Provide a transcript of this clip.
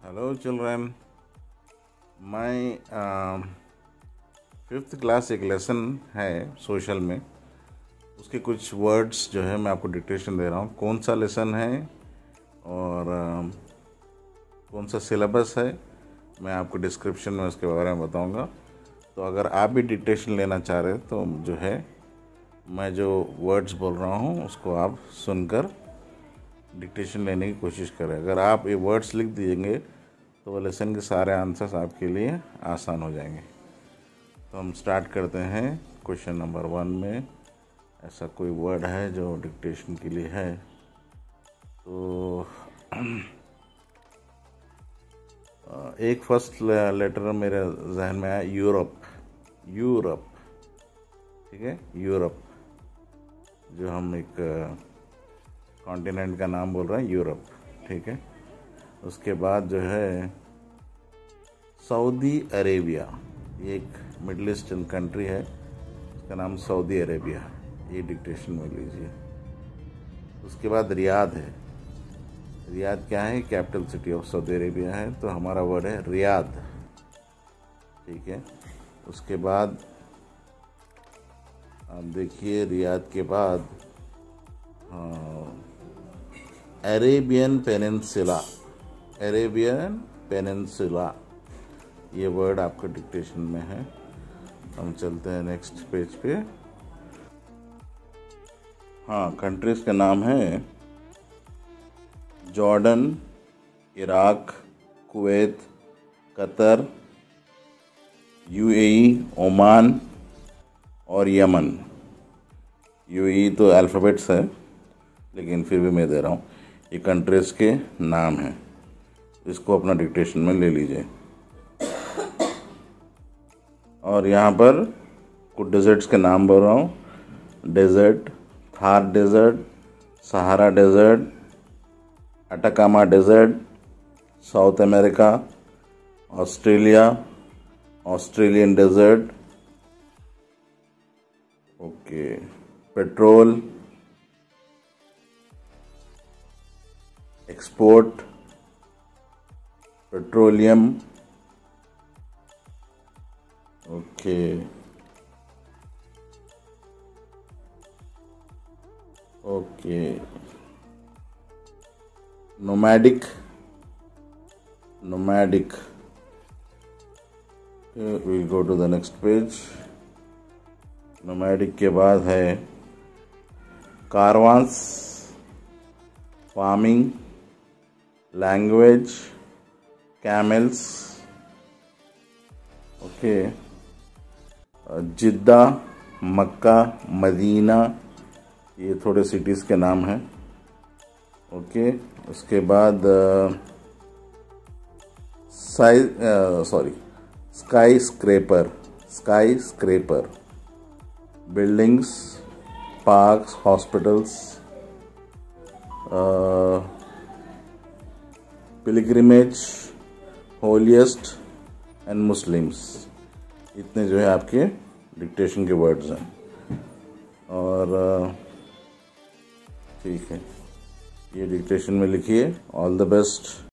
Hello children, my fifth class एक lesson है social में, उसके कुछ वर्ड्स जो है मैं आपको डिक्टेशन दे रहा हूँ। कौन सा लेसन है और कौन सा सिलेबस है मैं आपको डिस्क्रिप्शन में उसके बारे में बताऊँगा। तो अगर आप भी डिक्टेशन लेना चाह रहे तो जो है मैं जो वर्ड्स बोल रहा हूँ उसको आप सुनकर डिक्टेशन लेने की कोशिश करें। अगर आप ये वर्ड्स लिख दीजिएंगे तो वो लेसन के सारे आंसर्स आपके लिए आसान हो जाएंगे। तो हम स्टार्ट करते हैं। क्वेश्चन नंबर 1 में ऐसा कोई वर्ड है जो डिक्टेशन के लिए है, तो एक फर्स्ट लेटर मेरे जहन में आया यूरोप। यूरोप, ठीक है, यूरोप जो हम एक कॉन्टिनेंट का नाम बोल रहे हैं, यूरोप, ठीक है। उसके बाद जो है सऊदी अरेबिया, ये एक मिडल ईस्टर्न कंट्री है, उसका नाम सऊदी अरेबिया, ये डिक्टेशन में लीजिए। उसके बाद रियाद है। रियाद क्या है? Capital city of Saudi Arabia है, तो हमारा वर्ड है रियाद, ठीक है। उसके बाद आप देखिए, रियाद के बाद अरेबियन पेनिनसुला, अरेबियन पेनिनसुला, ये वर्ड आपका डिक्टेशन में है। हम चलते हैं नेक्स्ट पेज पे। हाँ, कंट्रीज का नाम है Jordan, Iraq, Kuwait, Qatar, UAE, Oman और यमन। यूएई तो अल्फ़ाबेट्स है, लेकिन फिर भी मैं दे रहा हूँ, ये कंट्रीज के नाम हैं, इसको अपना डिक्टेशन में ले लीजिए। और यहाँ पर कुछ डेजर्ट्स के नाम बोल रहा हूँ। Desert, Thar desert, Sahara desert, Atacama desert, South America, Australia, Australian desert, okay, petrol, export, petroleum, okay, okay, nomadic, nomadic, we'll go to the next page। Nomadic के बाद है caravans, farming, language, camels, okay, Jeddah, Mecca, Medina, ये थोड़े cities के नाम हैं, okay. उसके बाद skyscraper, skyscraper, buildings, parks, hospitals, pilgrimage, holiest and Muslims, इतने जो है आपके डिक्टेशन के वर्ड्स हैं। और ठीक है, ये डिक्टेशन में लिखिए। All the best.